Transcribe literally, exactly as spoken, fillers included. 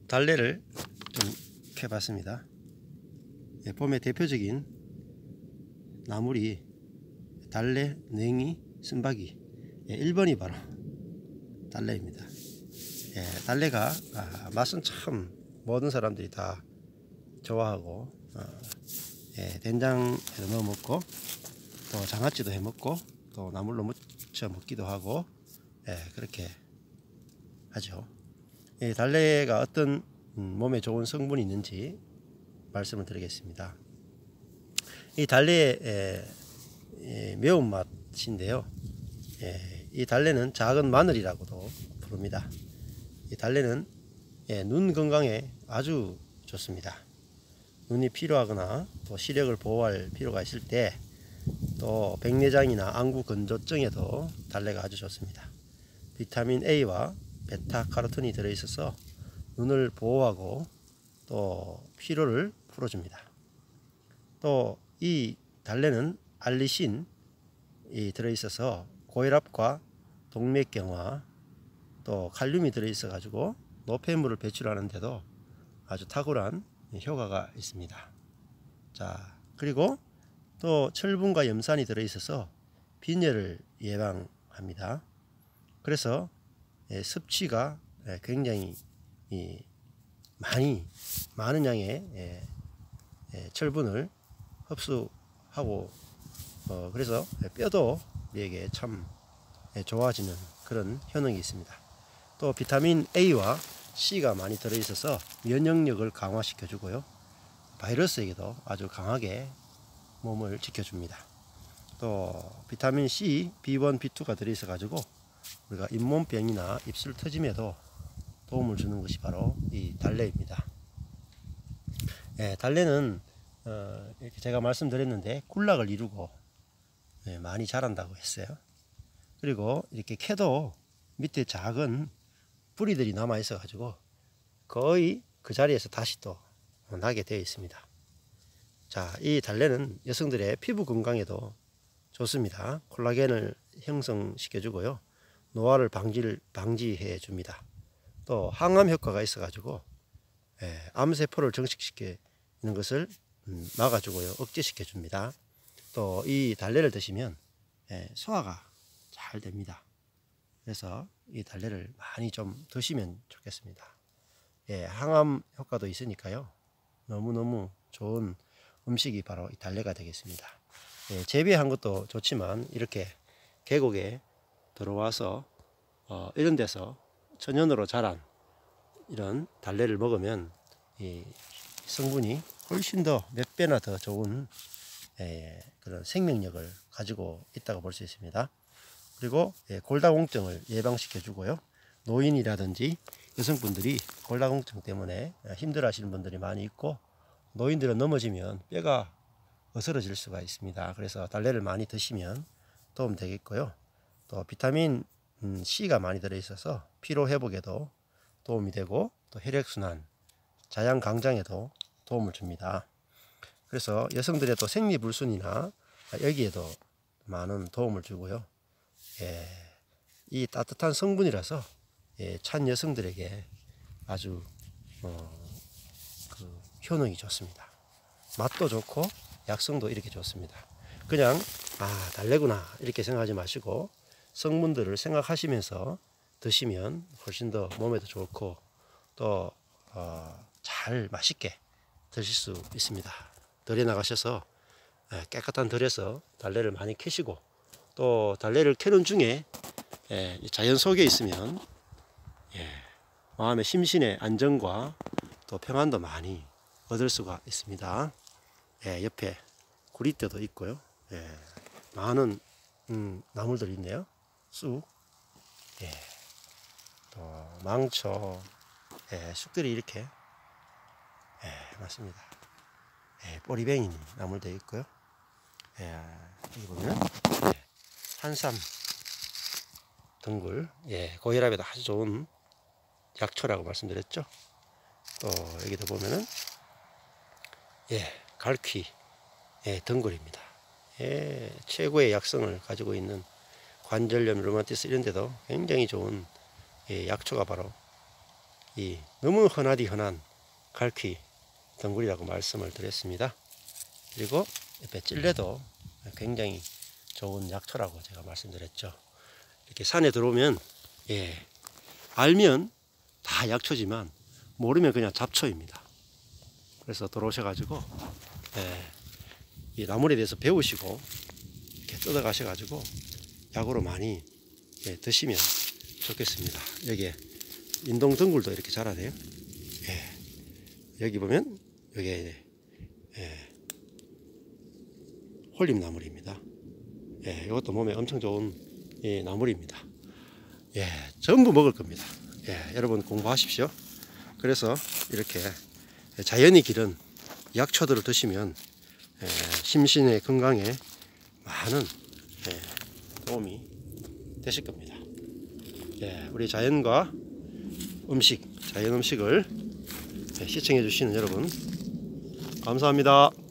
달래를 좀 캐봤습니다. 예, 봄의 대표적인 나물이 달래, 냉이, 쓴바귀. 예, 일 번이 바로 달래입니다. 예, 달래가 아, 맛은 참 모든 사람들이 다 좋아하고 어, 예, 된장에도 넣어 먹고 또 장아찌도 해 먹고 또 나물로 무쳐 먹기도 하고 예, 그렇게 하죠. 이 달래가 어떤 몸에 좋은 성분이 있는지 말씀을 드리겠습니다. 이 달래의 매운맛인데요. 이 달래는 작은 마늘이라고도 부릅니다. 이 달래는 눈 건강에 아주 좋습니다. 눈이 피로하거나 또 시력을 보호할 필요가 있을 때, 또 백내장이나 안구 건조증에도 달래가 아주 좋습니다. 비타민 A와 베타카로틴이 들어있어서 눈을 보호하고 또 피로를 풀어줍니다. 또 이 달래는 알리신이 들어있어서 고혈압과 동맥경화, 또 칼륨이 들어있어 가지고 노폐물을 배출하는데도 아주 탁월한 효과가 있습니다. 자, 그리고 또 철분과 염산이 들어있어서 빈혈을 예방합니다. 그래서 섭취가 굉장히 많이 많은 양의 철분을 흡수하고 어 그래서 뼈도 우리에게 참 좋아지는 그런 효능이 있습니다. 또 비타민 A와 C가 많이 들어있어서 면역력을 강화시켜 주고요, 바이러스에게도 아주 강하게 몸을 지켜줍니다. 또 비타민 C, 비 원, 비 투가 들어있어 가지고 우리가 잇몸병이나 입술 터짐에도 도움을 주는 것이 바로 이 달래입니다. 예, 달래는 어, 이렇게 제가 말씀드렸는데 군락을 이루고 예, 많이 자란다고 했어요. 그리고 이렇게 캐도 밑에 작은 뿌리들이 남아 있어 가지고 거의 그 자리에서 다시 또 나게 되어 있습니다. 자, 이 달래는 여성들의 피부 건강에도 좋습니다. 콜라겐을 형성시켜 주고요, 노화를 방지를 방지해 줍니다. 또 항암 효과가 있어 가지고 예, 암세포를 정식시키는 것을 음, 막아주고요, 억제시켜 줍니다. 또 이 달래를 드시면 예, 소화가 잘 됩니다. 그래서 이 달래를 많이 좀 드시면 좋겠습니다. 예, 항암 효과도 있으니까요, 너무너무 좋은 음식이 바로 이 달래가 되겠습니다. 예, 재배한 것도 좋지만 이렇게 계곡에 들어와서 어, 이런 데서 천연으로 자란 이런 달래를 먹으면 이 성분이 훨씬 더 몇 배나 더 좋은 예, 그런 생명력을 가지고 있다고 볼 수 있습니다. 그리고 예, 골다공증을 예방시켜 주고요, 노인이라든지 여성분들이 골다공증 때문에 힘들어 하시는 분들이 많이 있고, 노인들은 넘어지면 뼈가 어스러질 수가 있습니다. 그래서 달래를 많이 드시면 도움 되겠고요, 또 비타민 C가 많이 들어 있어서 피로 회복에도 도움이 되고, 또 혈액순환, 자양 강장에도 도움을 줍니다. 그래서 여성들의 또 생리불순이나 여기에도 많은 도움을 주고요, 예, 이 따뜻한 성분이라서 예, 찬 여성들에게 아주 어, 그 효능이 좋습니다. 맛도 좋고 약성도 이렇게 좋습니다. 그냥 아 달래구나 이렇게 생각하지 마시고 성분들을 생각하시면서 드시면 훨씬 더 몸에도 좋고 또 잘 어, 맛있게 드실 수 있습니다. 덜에 나가셔서 깨끗한 덜에서 달래를 많이 캐시고, 또 달래를 캐는 중에 자연 속에 있으면 마음의 심신의 안정과 또 평안도 많이 얻을 수가 있습니다. 옆에 구리대도 있고요, 많은 음, 나물들이 있네요. 쑥, 또 망초, 쑥들이 이렇게 맞습니다. 보리뱅이 나물도 있고요. 여기 보면 한삼 등굴, 예, 고혈압에도 아주 좋은 약초라고 말씀드렸죠. 또 여기도 보면은 예, 갈퀴 예, 등굴입니다. 예, 최고의 약성을 가지고 있는 관절염, 류마티스 이런 데도 굉장히 좋은 예, 약초가 바로 이 너무 흔하디 흔한 갈퀴 덩굴이라고 말씀을 드렸습니다. 그리고 옆에 찔레도 굉장히 좋은 약초라고 제가 말씀드렸죠. 이렇게 산에 들어오면 예, 알면 다 약초지만 모르면 그냥 잡초입니다. 그래서 들어오셔가지고 예, 이 나물에 대해서 배우시고 이렇게 뜯어 가셔가지고 약으로 많이 예, 드시면 좋겠습니다. 여기에 인동 덩굴도 이렇게 자라네요. 예, 여기 보면 여기에 예, 홀림나물입니다. 예, 이것도 몸에 엄청 좋은 예, 나물입니다. 예, 전부 먹을 겁니다. 예, 여러분 공부하십시오. 그래서 이렇게 자연이 기른 약초들을 드시면 예, 심신의 건강에 많은 예, 도움이 되실 겁니다. 예, 우리 자연과 음식, 자연 음식을 예, 시청해 주시는 여러분 감사합니다.